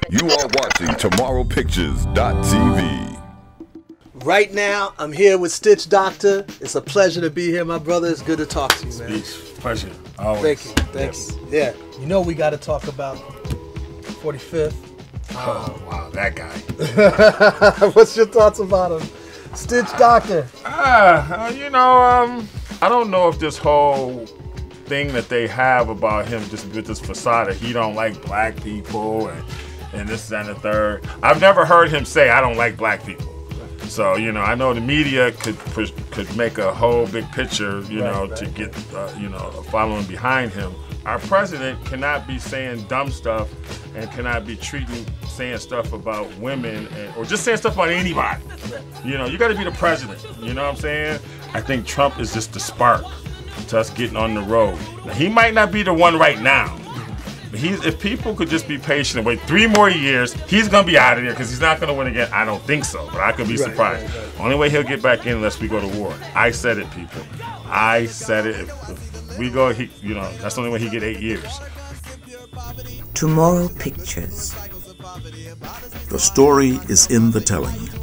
You are watching TomorrowPictures.tv. Right now, I'm here with Stitch Doctor. It's a pleasure to be here, my brother. It's good to talk to you, man. Pleasure. Always. Thank you. Yeah. You know we got to talk about 45th. Oh, wow, that guy. What's your thoughts about him? Stitch Doctor. I don't know if this whole thing that they have about him, just with this facade that he don't like black people and this and the third. I've never heard him say, I don't like black people. So, I know the media could make a whole big picture, to get, a following behind him. Our president cannot be saying dumb stuff and cannot be saying stuff about women or just saying stuff about anybody. You got to be the president. You know what I'm saying? I think Trump is just the spark to us getting on the road. Now, he might not be the one right now. But if people could just be patient and wait 3 more years, he's going to be out of there because he's not going to win again. I don't think so, but I could be surprised. Right. Only way he'll get back in unless we go to war. I said it, people. I said it. If we go, that's the only way he get 8 years. Tomorrow Pictures. The story is in the telling.